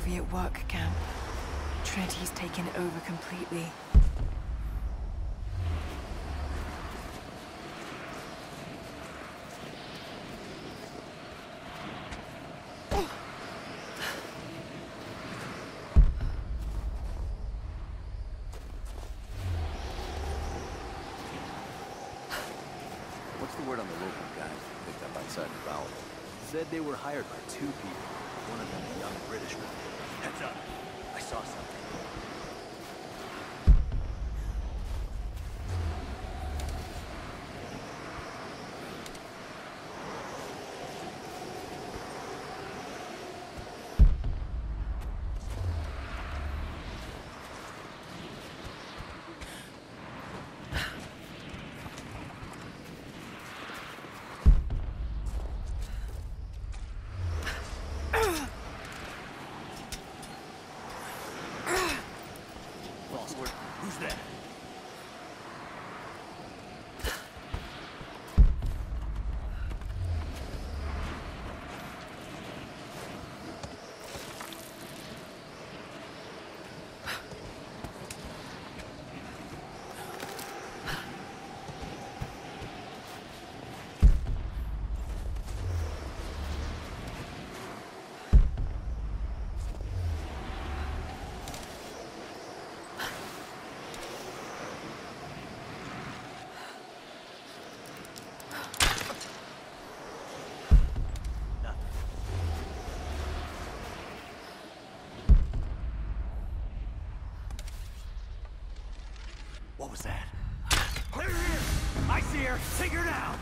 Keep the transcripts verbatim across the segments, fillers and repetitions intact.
Soviet work camp. Trinity's taken over completely. What's the word on the local guys we picked up outside the valley? Said they were hired by two people. One of them a young Britishman. Heads up. I saw something. Who's that? What was that? Clear here! I see her! Take her down!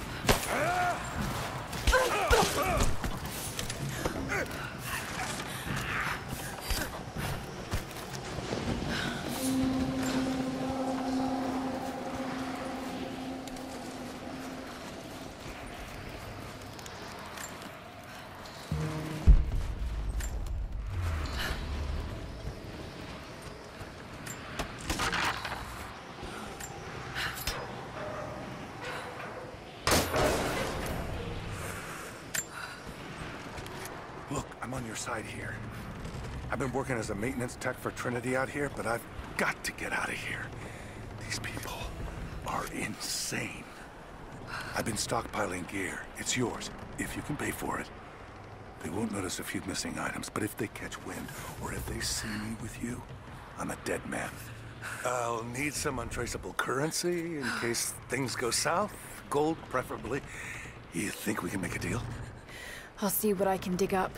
Look, I'm on your side here. I've been working as a maintenance tech for Trinity out here, but I've got to get out of here. These people are insane. I've been stockpiling gear. It's yours, if you can pay for it. They won't notice a few missing items, but if they catch wind, or if they see me with you, I'm a dead man. I'll need some untraceable currency in case things go south. Gold, preferably. You think we can make a deal? I'll see what I can dig up.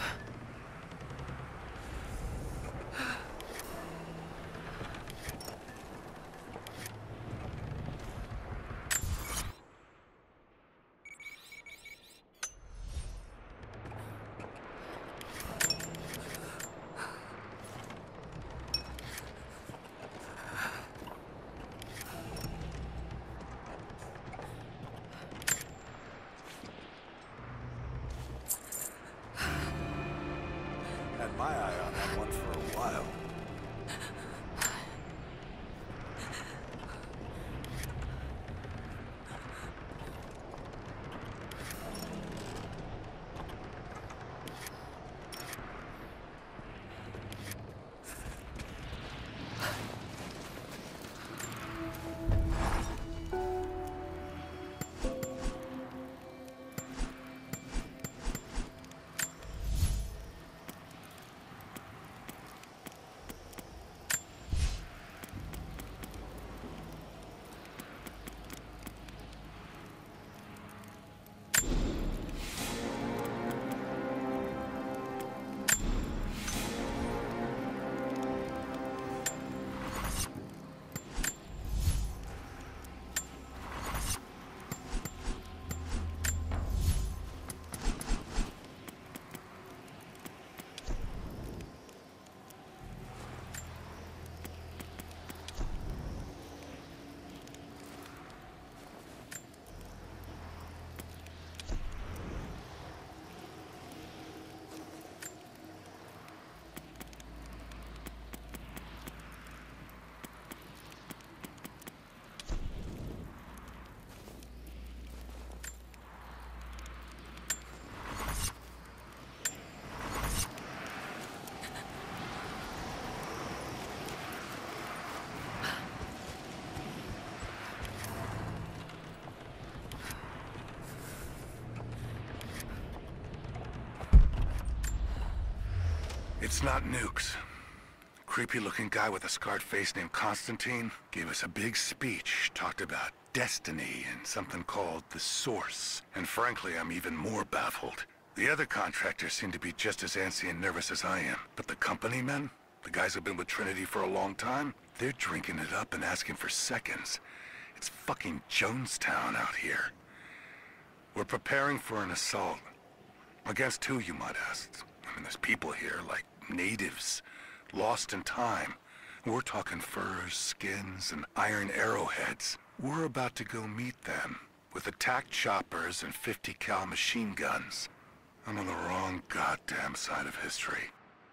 It's not nukes. Creepy-looking guy with a scarred face named Constantine gave us a big speech, talked about destiny and something called the Source. And frankly, I'm even more baffled. The other contractors seem to be just as antsy and nervous as I am. But the company men, the guys who've been with Trinity for a long time, they're drinking it up and asking for seconds. It's fucking Jonestown out here. We're preparing for an assault. Against who, you might ask? I mean, there's people here, like natives, lost in time. We're talking furs, skins, and iron arrowheads. We're about to go meet them with attack choppers and fifty cal machine guns. I'm on the wrong goddamn side of history.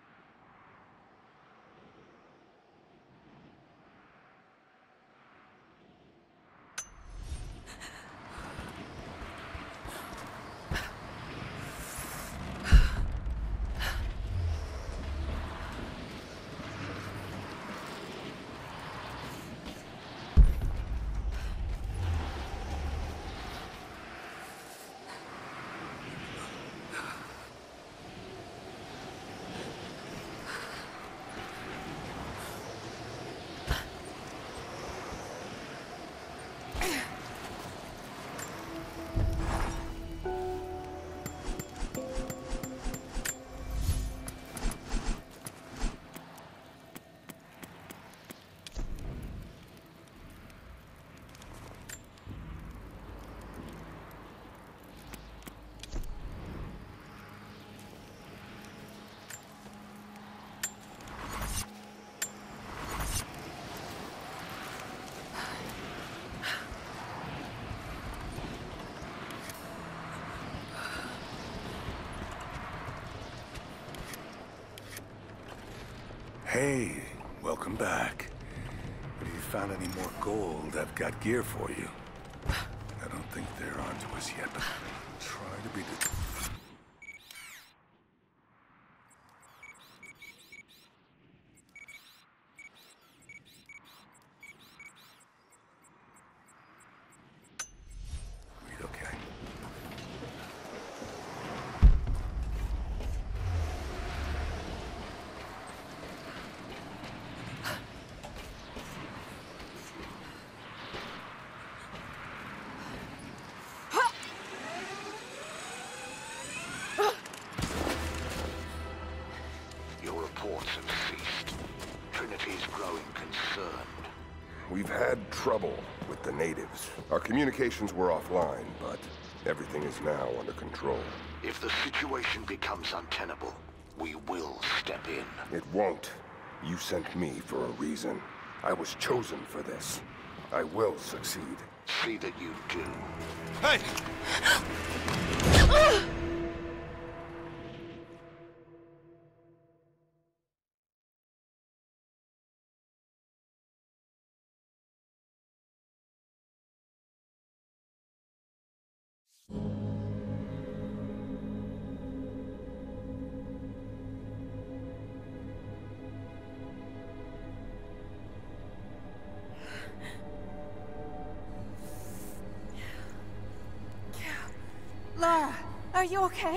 Hey, welcome back. If you found any more gold, I've got gear for you. I don't think they're onto us yet, but try to be the... Read okay? We've had trouble with the natives. Our communications were offline, but everything is now under control. If the situation becomes untenable, we will step in. It won't. You sent me for a reason. I was chosen for this. I will succeed. See that you do. Hey! Lara, are you okay?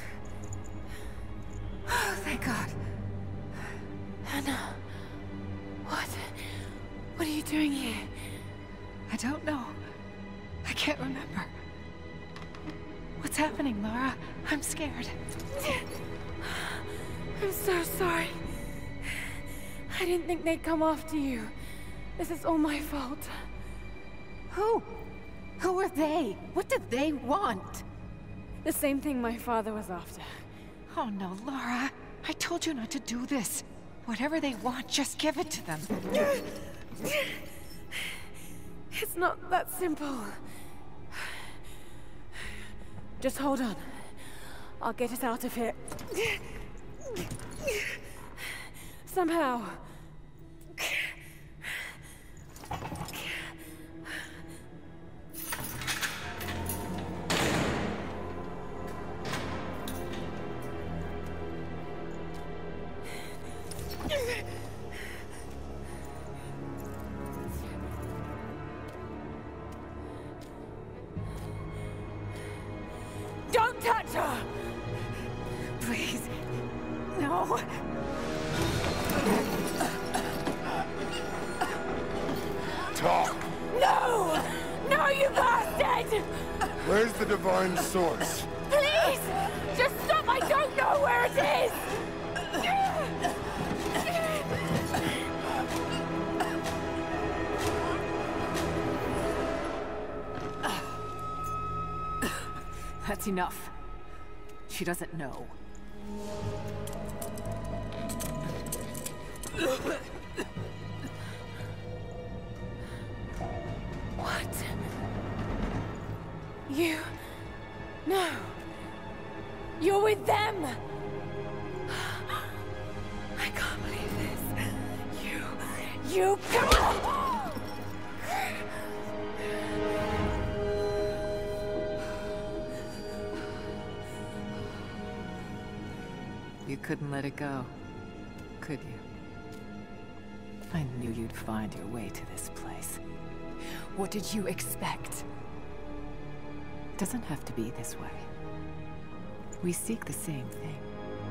Oh, thank God. Anna, what? What are you doing here? I don't know. I can't remember. What's happening, Lara? I'm scared. I'm so sorry. I didn't think they'd come after you. This is all my fault. Who? Who are they? What did they want? The same thing my father was after. Oh no, Lara. I told you not to do this. Whatever they want, just give it to them. It's not that simple. Just hold on. I'll get us out of here. Somehow. Don't touch her! Please. No. Talk! No! No, you bastard! Where's the divine source? Please! Just stop! I don't know where it is! That's enough. She doesn't know. What? You... No. You're with them! I can't believe this. You... You... You couldn't let it go, could you? I knew you'd find your way to this place. What did you expect? It doesn't have to be this way. We seek the same thing.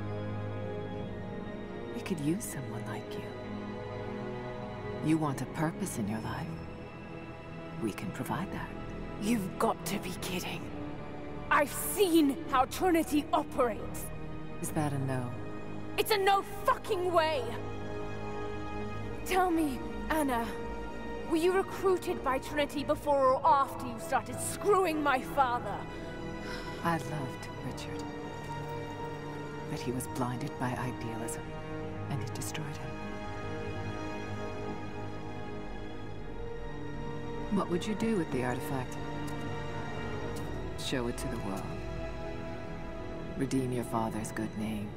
We could use someone like you. You want a purpose in your life? We can provide that. You've got to be kidding. I've seen how Trinity operates. Is that a no? It's a no fucking way! Tell me, Anna, were you recruited by Trinity before or after you started screwing my father? I loved Richard. But he was blinded by idealism, and it destroyed him. What would you do with the artifact? Show it to the world. Redeem your father's good name.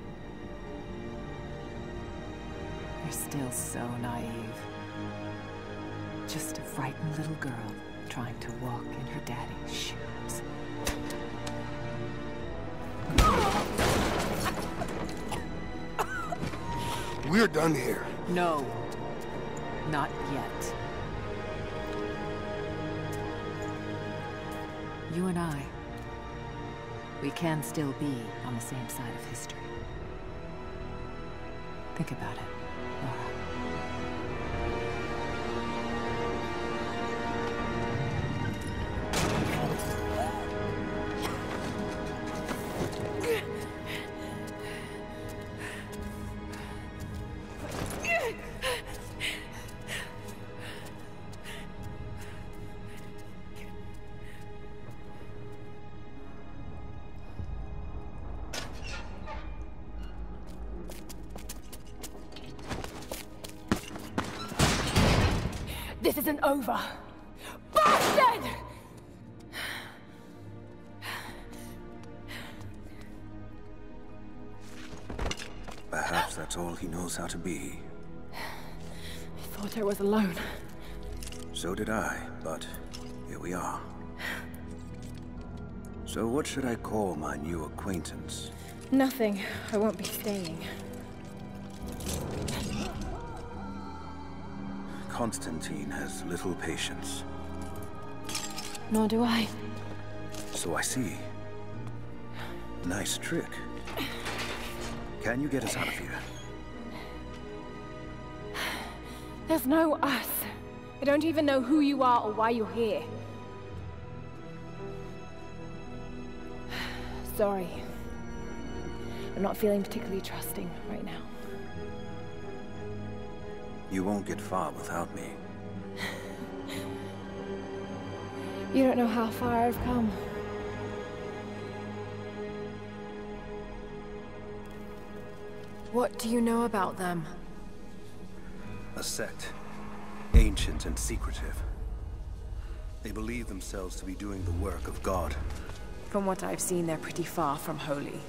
You're still so naive. Just a frightened little girl trying to walk in her daddy's shoes. We're done here. No. Not yet. You and I, we can still be on the same side of history. Think about it, Laura. This isn't over. Bastard! Perhaps that's all he knows how to be. I thought I was alone. So did I, but here we are. So what should I call my new acquaintance? Nothing. I won't be staying. Constantine has little patience. Nor do I. So I see. Nice trick. Can you get us out of here? There's no us. I don't even know who you are or why you're here. Sorry. I'm not feeling particularly trusting right now. You won't get far without me. You don't know how far I've come. What do you know about them? A sect. Ancient and secretive. They believe themselves to be doing the work of God. From what I've seen, they're pretty far from holy.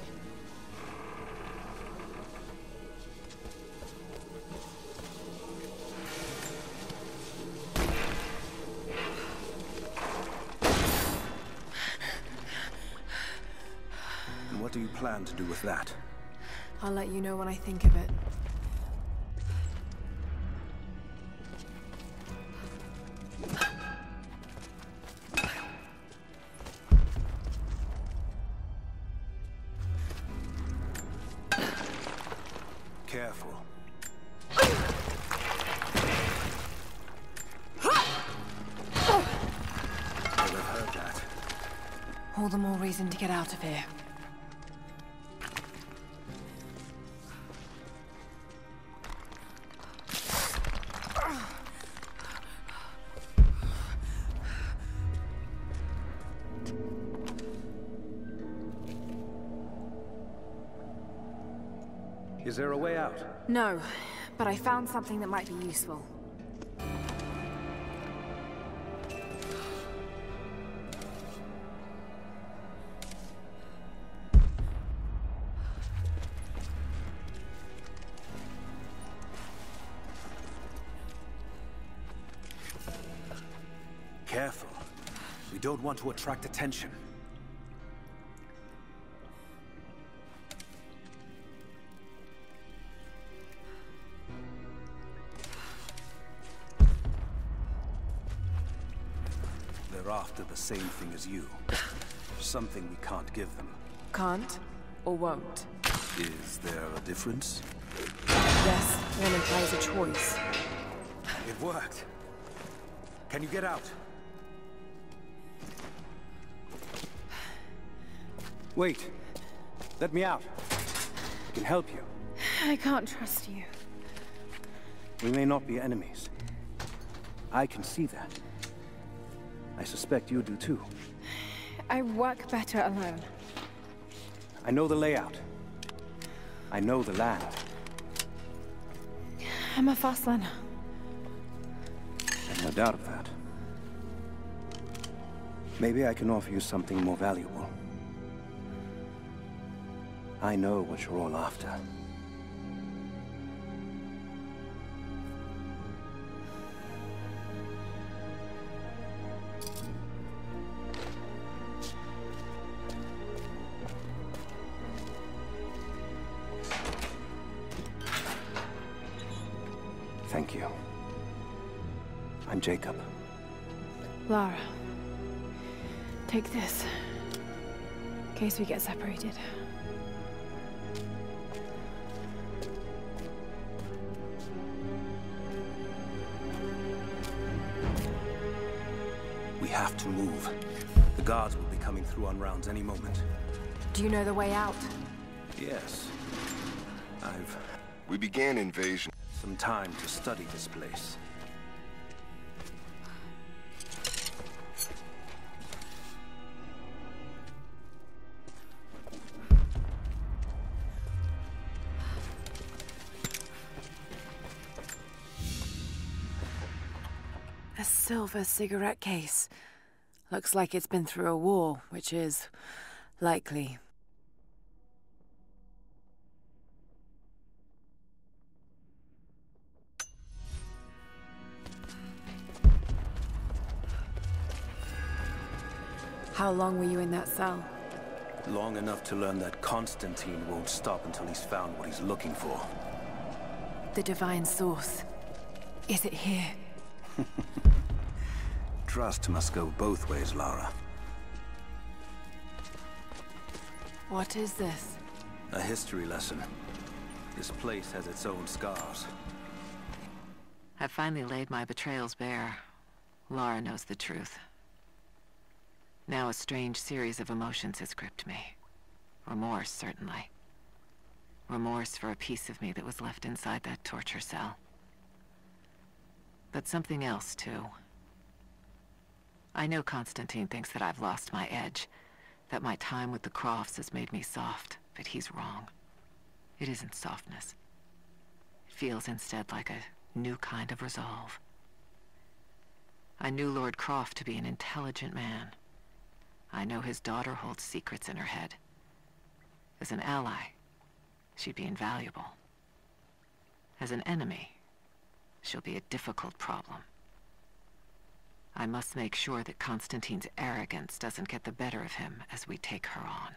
And what do you plan to do with that? I'll let you know when I think of it. All the more reason to get out of here. Is there a way out? No, but I found something that might be useful. Careful. We don't want to attract attention. They're after the same thing as you. Something we can't give them. Can't or won't? Is there a difference? Yes, one implies a choice. It worked. Can you get out? Wait. Let me out. I can help you. I can't trust you. We may not be enemies. I can see that. I suspect you do too. I work better alone. I know the layout. I know the land. I'm a fast learner. There's no doubt of that. Maybe I can offer you something more valuable. I know what you're all after. Thank you. I'm Jacob. Lara, take this. In case we get separated. We have to move. The guards will be coming through on rounds any moment. Do you know the way out? Yes. I've We began invasion. some time to study this place. A silver cigarette case. Looks like it's been through a war, which is likely. How long were you in that cell? Long enough to learn that Constantine won't stop until he's found what he's looking for. The divine source. Is it here? Trust must go both ways, Lara. What is this? A history lesson. This place has its own scars. I've finally laid my betrayals bare. Lara knows the truth. Now a strange series of emotions has gripped me. Remorse, certainly. Remorse for a piece of me that was left inside that torture cell. But something else, too. I know Constantine thinks that I've lost my edge, that my time with the Crofts has made me soft, but he's wrong. It isn't softness. It feels instead like a new kind of resolve. I knew Lord Croft to be an intelligent man. I know his daughter holds secrets in her head. As an ally, she'd be invaluable. As an enemy, she'll be a difficult problem. I must make sure that Constantine's arrogance doesn't get the better of him as we take her on.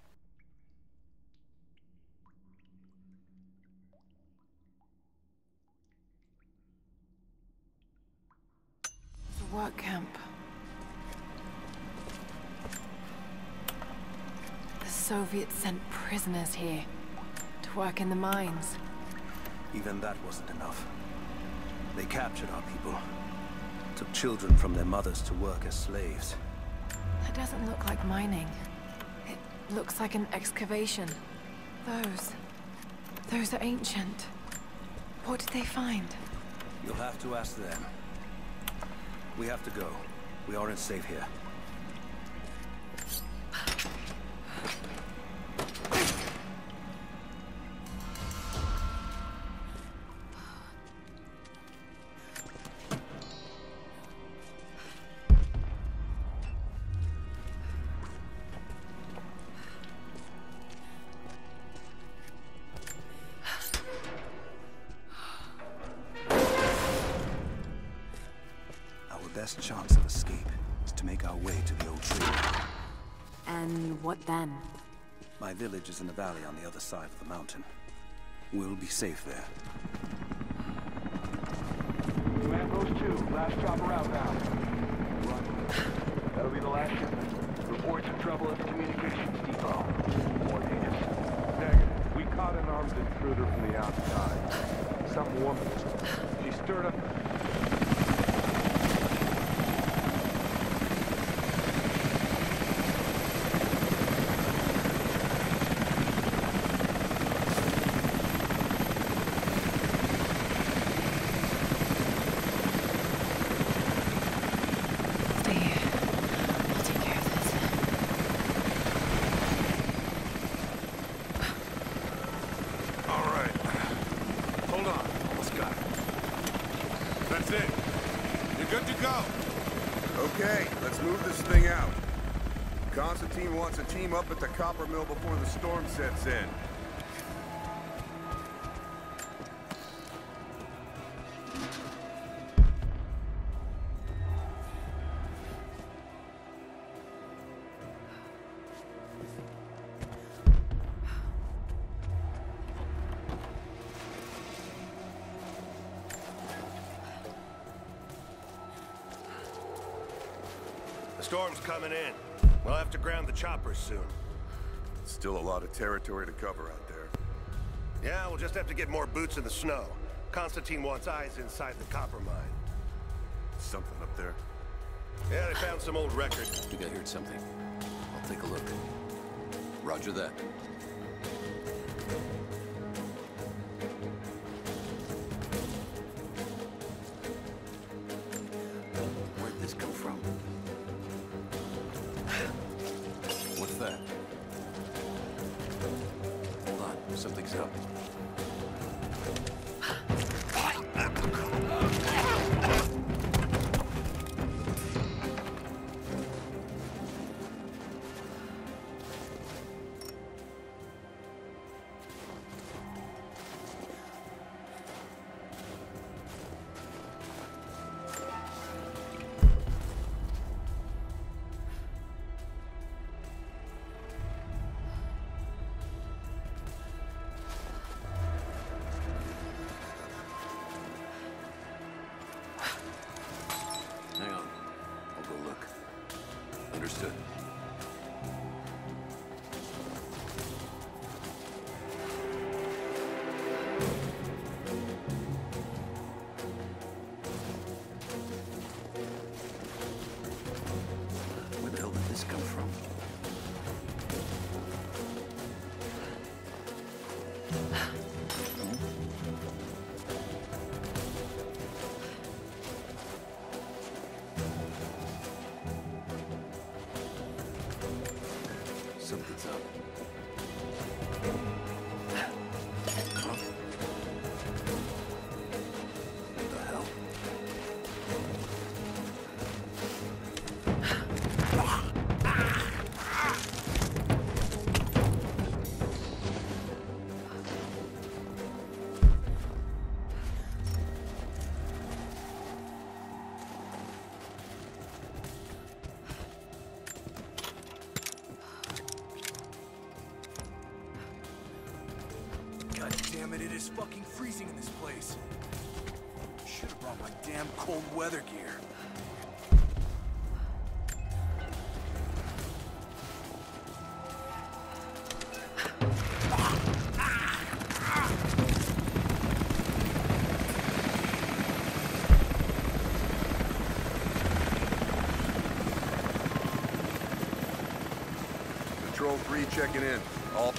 The work camp. The Soviets sent prisoners here to work in the mines. Even that wasn't enough. They captured our people. Took children from their mothers to work as slaves. It doesn't look like mining. It looks like an excavation. Those... those are ancient. What did they find? You'll have to ask them. We have to go. We aren't safe here. Best chance of escape is to make our way to the old tree. And what then? My village is in the valley on the other side of the mountain. We'll be safe there. Command Post two, last chopper outbound. That'll be the last shipment. Reports of trouble at the communications depot. More natives. Negative. We caught an armed intruder from the outside. Some woman. She stirred up... Constantine wants a team up at the copper mill before the storm sets in. The storm's coming in. We'll have to ground the choppers soon. Still a lot of territory to cover out there. Yeah, we'll just have to get more boots in the snow. Constantine wants eyes inside the copper mine. Something up there. Yeah, they found some old records. I think I heard something. I'll take a look. Roger that. Where'd this come from? What's that? Hold on, something's up. Hang on. I'll go look. Understood. Where the hell did this come from? Something's up. Huh? What the hell? God damn it, it is fucking freezing in this place. Should have brought my damn cold weather gear. Patrol three checking in. All...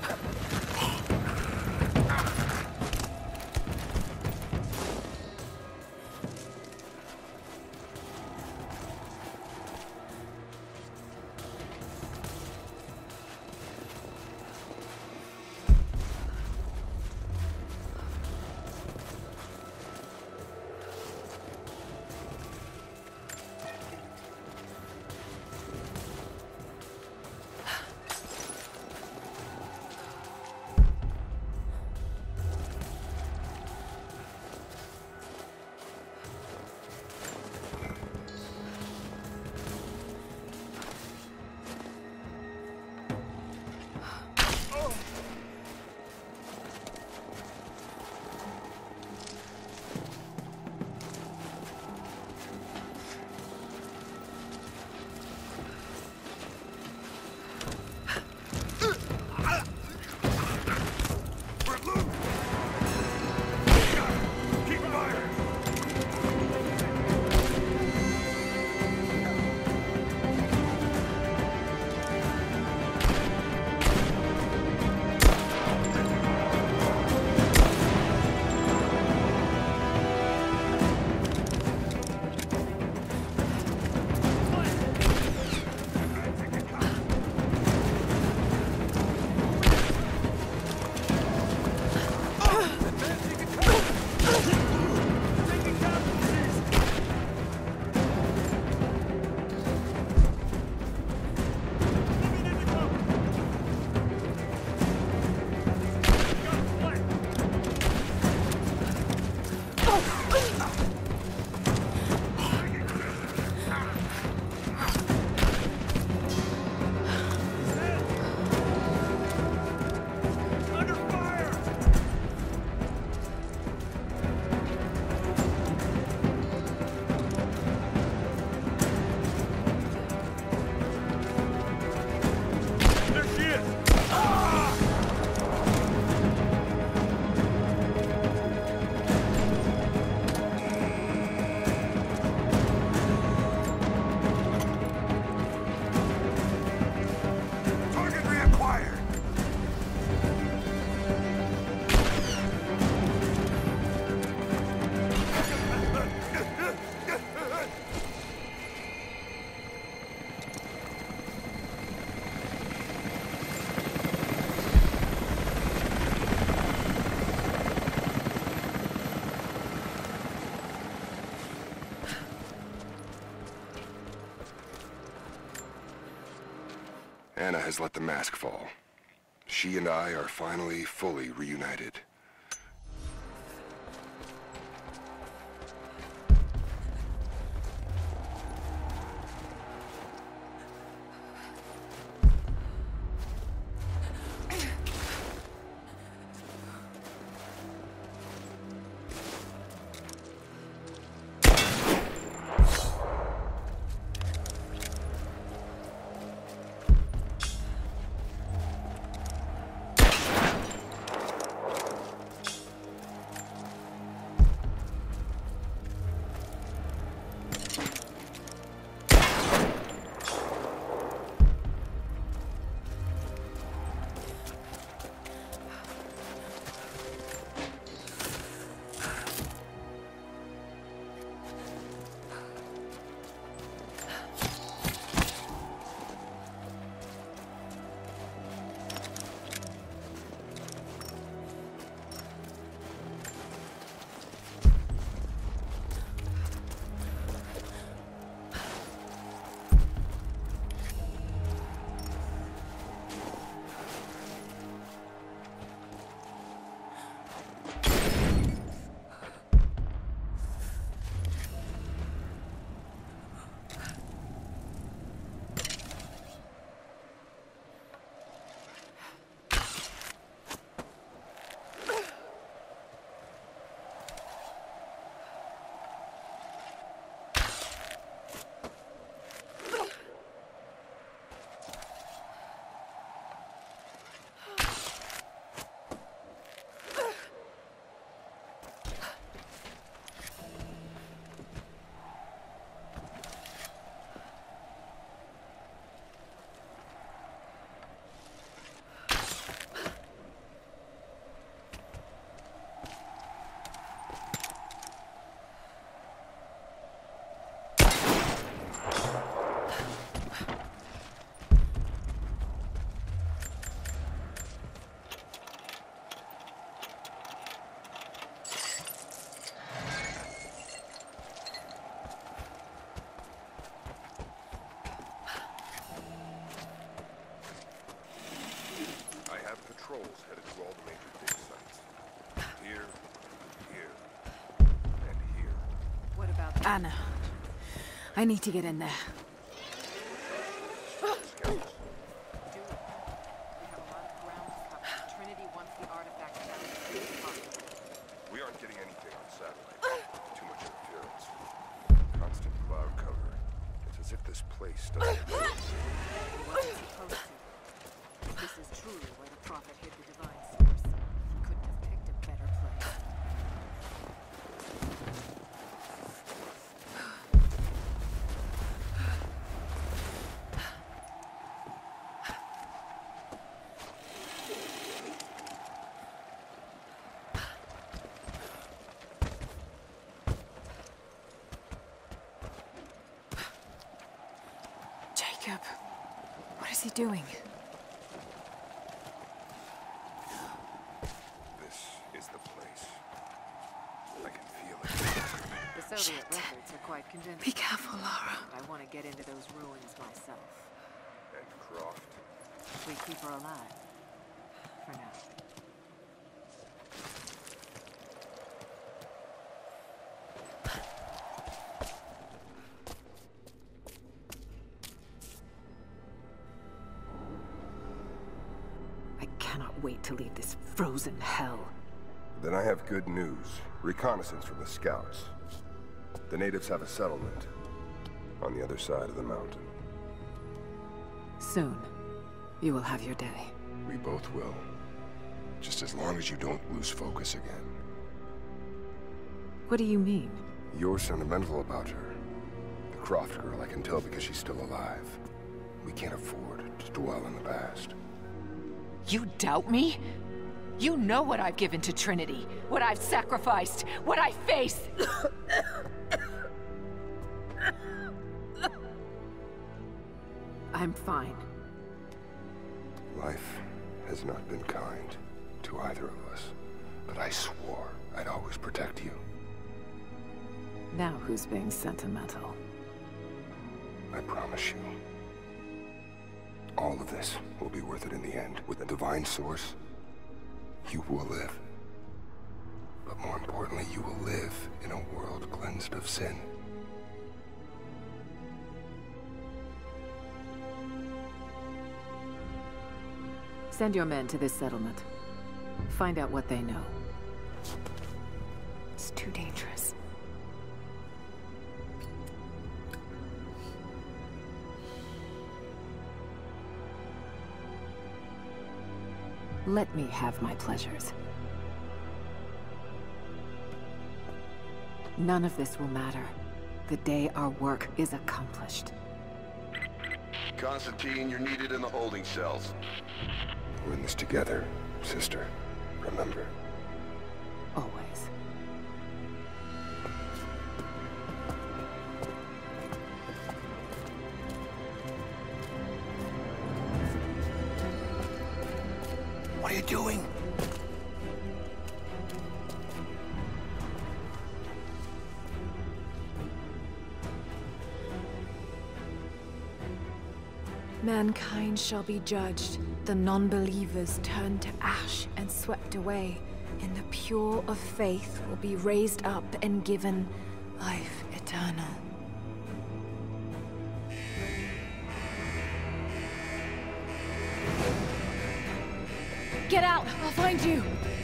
Anna has let the mask fall. She and I are finally fully reunited. Anna, I need to get in there. We aren't getting anything on satellite. Too much interference. Constant cloud cover. It's as if this place doesn't exist. This is truly where the Prophet hid the divine source. He couldn't have picked a better place. Jacob, what is he doing? The Soviet records are quite convincing. Be careful, Lara. I want to get into those ruins myself. And Croft? We keep her alive. For now. I cannot wait to leave this frozen hell. Then I have good news. Reconnaissance from the scouts. The natives have a settlement on the other side of the mountain. Soon, you will have your day. We both will. Just as long as you don't lose focus again. What do you mean? You're sentimental about her. The Croft girl, I can tell because she's still alive. We can't afford to dwell in the past. You doubt me? You know what I've given to Trinity, what I've sacrificed, what I face. I'm fine. Life has not been kind to either of us, but I swore I'd always protect you. Now who's being sentimental? I promise you. All of this will be worth it in the end. With the divine source, you will live. But more importantly, you will live in a world cleansed of sin. Send your men to this settlement. Find out what they know. It's too dangerous. Let me have my pleasures. None of this will matter the day our work is accomplished. Constantine, you're needed in the holding cells. We're in this together, sister. Remember. Always. What are you doing? Mankind shall be judged. The non-believers turned to ash and swept away. And the pure of faith will be raised up and given life eternal. Get out! I'll find you!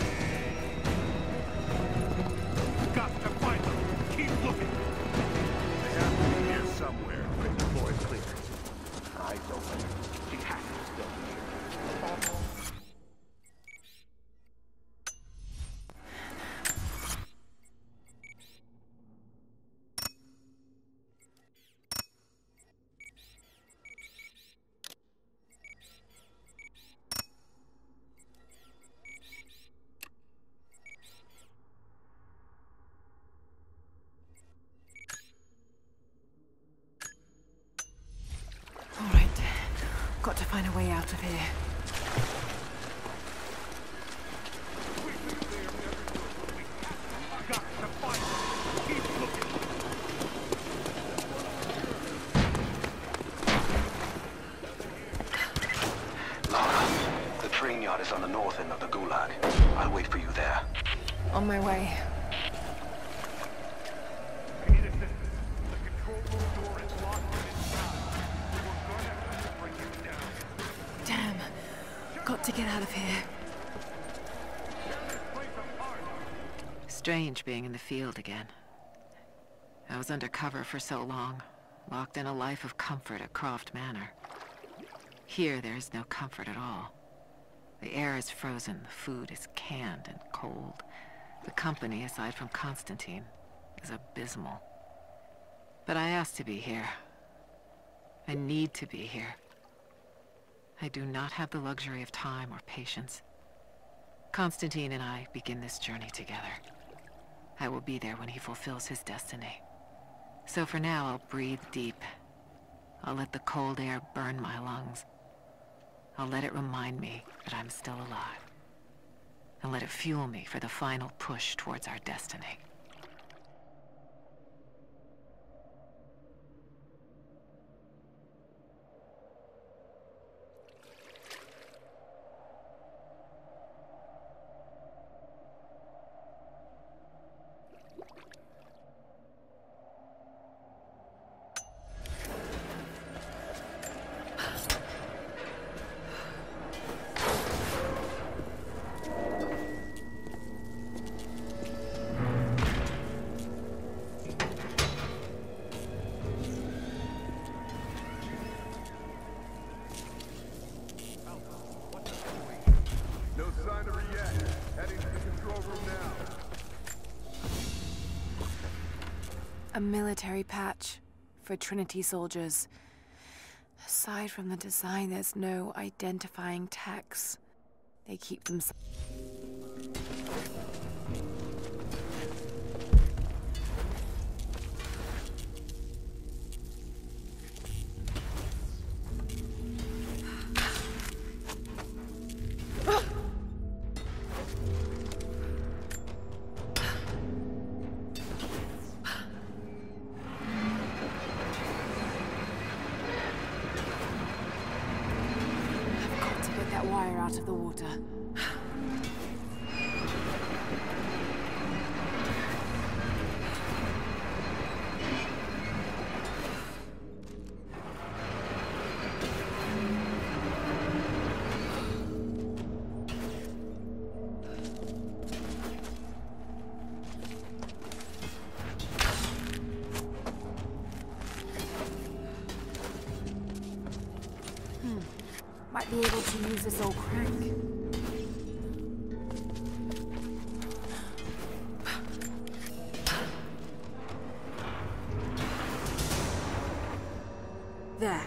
Got to find them! Keep looking! They have to be here somewhere. Bring the boy clear. Eyes open. She has to still be here. Got to find a way out of here. Got to find them. Keep looking. Lara, the train yard is on the north end of the Gulag. I'll wait for you there. On my way. I need assistance. to get out of here. Strange being in the field again. I was undercover for so long, locked in a life of comfort at Croft Manor. Here, there is no comfort at all. The air is frozen, the food is canned and cold. The company, aside from Constantine, is abysmal. But I asked to be here. I need to be here. I do not have the luxury of time or patience. Constantine and I begin this journey together. I will be there when he fulfills his destiny. So for now, I'll breathe deep. I'll let the cold air burn my lungs. I'll let it remind me that I'm still alive. And let it fuel me for the final push towards our destiny. A military patch for Trinity soldiers. Aside from the design, there's no identifying text. They keep them... wire out of the water. Might be able to use this old crank. There.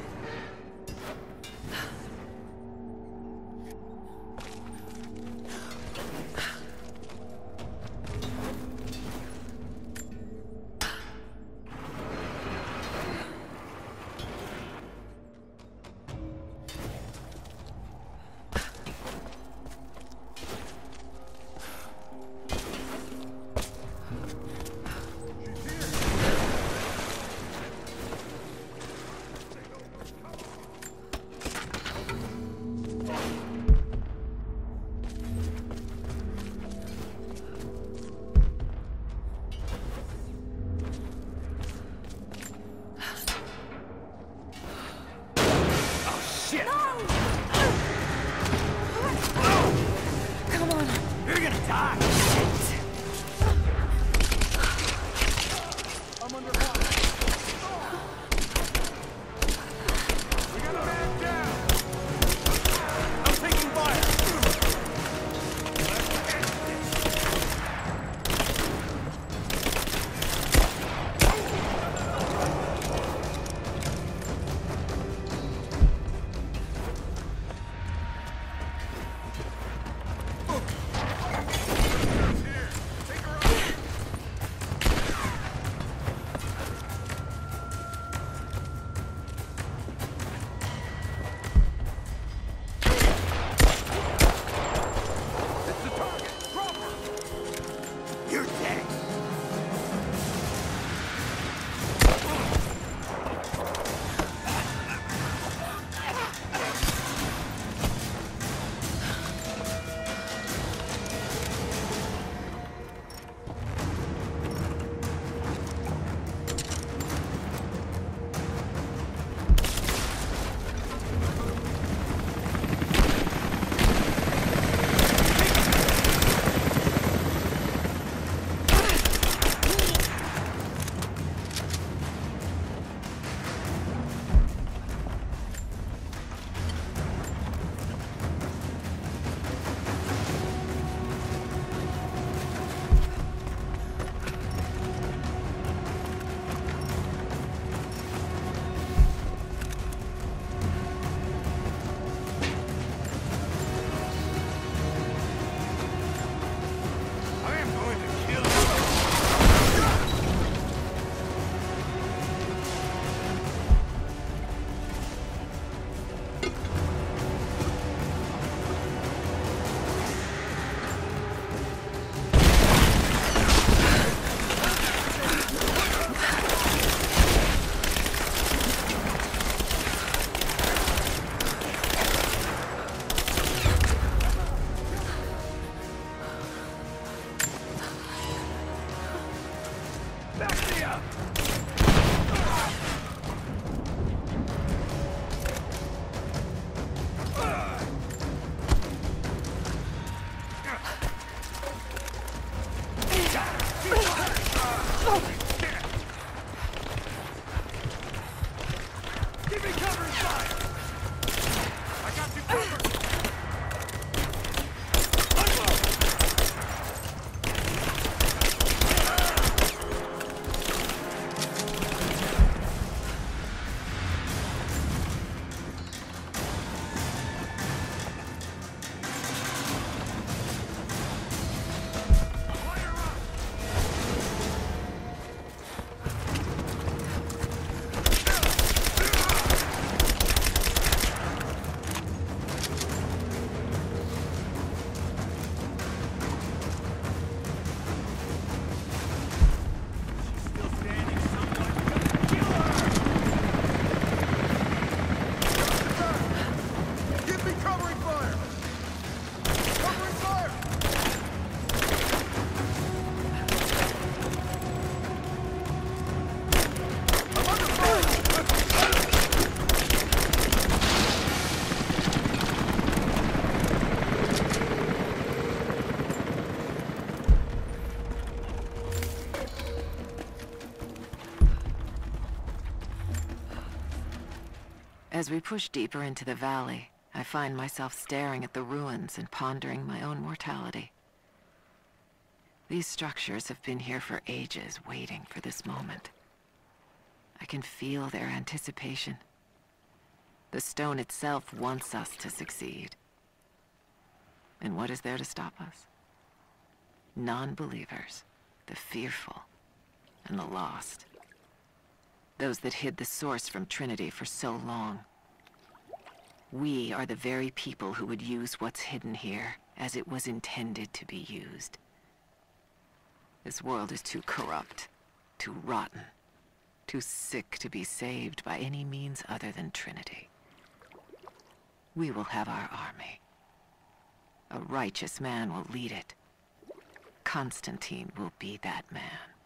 As we push deeper into the valley, I find myself staring at the ruins and pondering my own mortality. These structures have been here for ages, waiting for this moment. I can feel their anticipation. The stone itself wants us to succeed. And what is there to stop us? Non-believers, the fearful, and the lost. Those that hid the source from Trinity for so long. We are the very people who would use what's hidden here as it was intended to be used. This world is too corrupt, too rotten, too sick to be saved by any means other than Trinity. We will have our army. A righteous man will lead it. Constantine will be that man.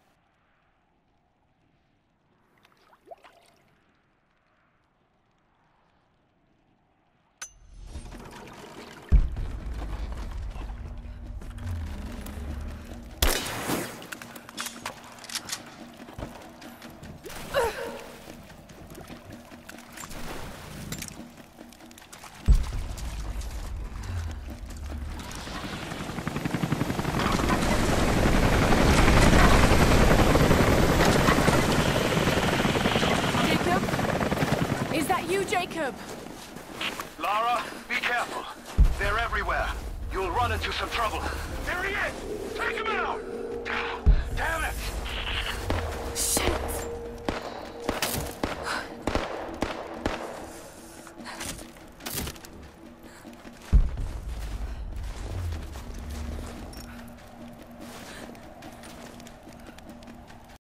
Jacob! Lara, be careful. They're everywhere. You'll run into some trouble. There he is! Take him out! Damn it!